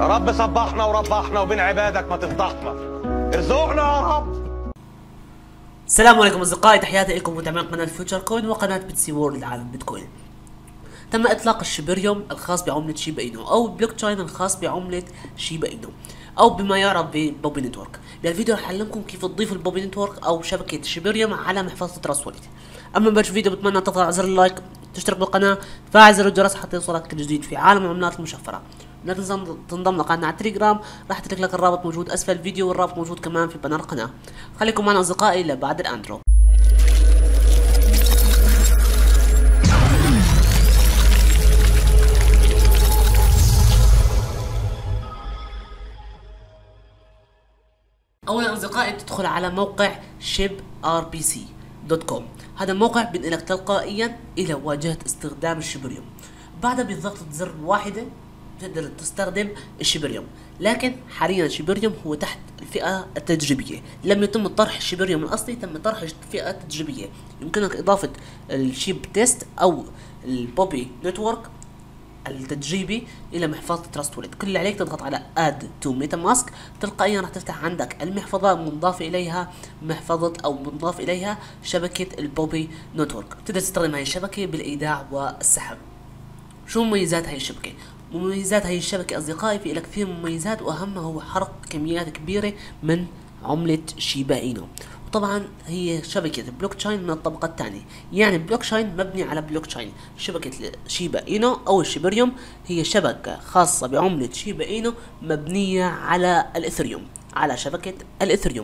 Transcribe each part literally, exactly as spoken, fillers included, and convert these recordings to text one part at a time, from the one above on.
يا رب صبحنا وربحنا وبين عبادك ما تفضحنا، ارزقنا يا رب. السلام عليكم اصدقائي، تحياتي لكم متابعين قناه فيوتشر كوين وقناه بيتسي وورلد عالم بيتكوين. تم اطلاق الشبريوم الخاص بعمله شيبا اينو او البلوك تشين الخاص بعمله شيبا اينو او بما يعرف ببوبي نتورك. بالفيديو رح اعلمكم كيف تضيفوا البوبي نتورك او شبكه شبريوم على محفظه راس والد. اما بلش الفيديو بتمنى تضغط على زر اللايك، تشترك بالقناه، تفعل زر الجرس حتى يوصلك كل جديد في عالم العملات المشفره. لا تنسى تنضم لقناتنا على التليجرام، راح اترك لك الرابط موجود اسفل الفيديو والرابط موجود كمان في بانر القناه. خليكم معنا اصدقائي لبعد الاندرو. اولا اصدقائي تدخل على موقع شيب ار بي سي دوت كوم. هذا الموقع بينقلك تلقائيا الى واجهه استخدام الشبريوم. بعدها بضغطة زر واحدة تقدر تستخدم الشبريوم، لكن حاليا الشبريوم هو تحت الفئة التجريبية، لم يتم طرح الشبريوم الأصلي، تم طرح الفئة التجريبية. يمكنك إضافة الشيب تيست أو البوبي نتورك التجريبي إلى محفظة تراست والد. كل اللي عليك تضغط على اد تو ميتا ماسك، تلقائيا راح تفتح عندك المحفظة منضاف إليها محفظة أو منضاف إليها شبكة البوبي نتورك. تقدر تستخدم هذه الشبكة بالإيداع والسحب. شو مميزات هاي الشبكة؟ مميزات هاي الشبكة أصدقائي في لك كثير مميزات، وأهمها هو حرق كميات كبيرة من عملة شيبا إينو. وطبعا هي شبكة بلوك تشين من الطبقة الثانية، يعني بلوك تشين مبني على بلوك تشين. شبكة شيبا إينو أو الشبريوم هي شبكة خاصة بعملة شيبا إينو مبنية على الإثريوم، على شبكة الإثريوم.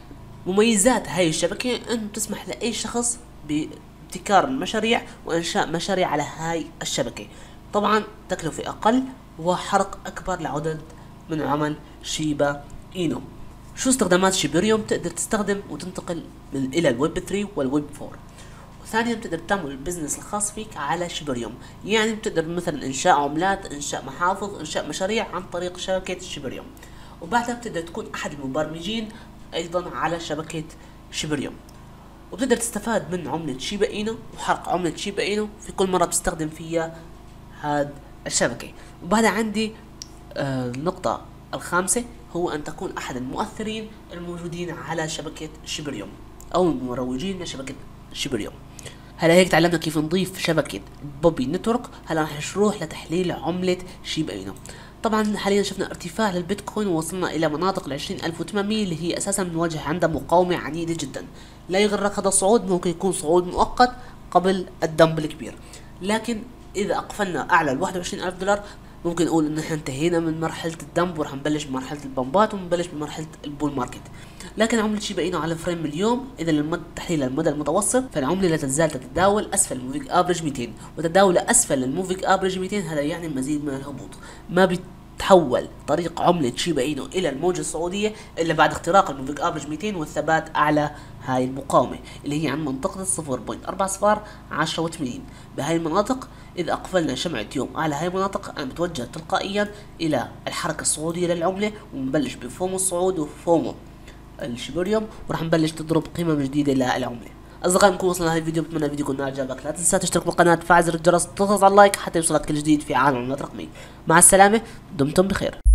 مميزات هاي الشبكة أن تسمح لأي شخص ب ابتكار المشاريع وانشاء مشاريع على هاي الشبكة. طبعا تكلفة اقل وحرق اكبر لعدد من عمل شيبا اينو. شو استخدامات شبريوم؟ تقدر تستخدم وتنتقل من الى الويب ثلاثة والويب أربعة. وثانيا بتقدر تعمل البزنس الخاص فيك على شبريوم، يعني بتقدر مثلا انشاء عملات، انشاء محافظ، انشاء مشاريع عن طريق شبكة شبريوم. وبعدها بتقدر تكون احد المبرمجين ايضا على شبكة شبريوم، وبتقدر تستفاد من عملة شيبا إينو وحرق عملة شيبا إينو في كل مرة بتستخدم فيها هاد الشبكة. وبعدها عندي آه النقطة الخامسة هو أن تكون أحد المؤثرين الموجودين على شبكة شبريوم أو المروجين لشبكة شبريوم. هلا هيك تعلمنا كيف نضيف شبكة بوبي نتورك. هلا رح نروح لتحليل عملة شيبا إينو. طبعا حاليا شفنا ارتفاع للبيتكوين ووصلنا الى مناطق العشرين الف وثمانمية اللي هي اساسا بنواجه عندها مقاومة عنيدة جدا. لا يغرك هذا الصعود، ممكن يكون صعود مؤقت قبل الدمب الكبير، لكن اذا اقفلنا اعلى ال واحد وعشرين الف دولار ممكن نقول ان احنا انتهينا من مرحلة الدمب ورح نبلش بمرحلة البمبات ونبلش بمرحلة البول ماركت. لكن عملة شيبا إينو على فريم اليوم اذا للمد تحليل المدى المتوسط فالعملة لا تزال تتداول اسفل الموفينج افريج مئتين، وتداول اسفل الموفينج افريج مئتين هذا يعني مزيد من الهبوط. ما بي تحول طريق عملة شيبا إينو إلى الموجة الصعودية إلا بعد اختراق الموفينج افريج مئتين والثبات أعلى هاي المقاومة اللي هي عن منطقة صفر فاصلة أربعة صفر عشرة وثمانين. بهاي المناطق إذا أقفلنا شمعة يوم على هاي المناطق أنا بتوجه تلقائيا إلى الحركة الصعودية للعملة، ونبلش بفومو الصعود وفومو الشبريوم، وراح نبلش تضرب قيمة جديدة للعملة. أصدقائي نكون وصلنا لهذا الفيديو، بتمنى الفيديو يكون عجبك. لا تنسى تشترك بالقناة، تفعل زر الجرس، تضغط على اللايك حتى يوصلك كل جديد في عالم النت الرقمي. مع السلامة، دمتم بخير.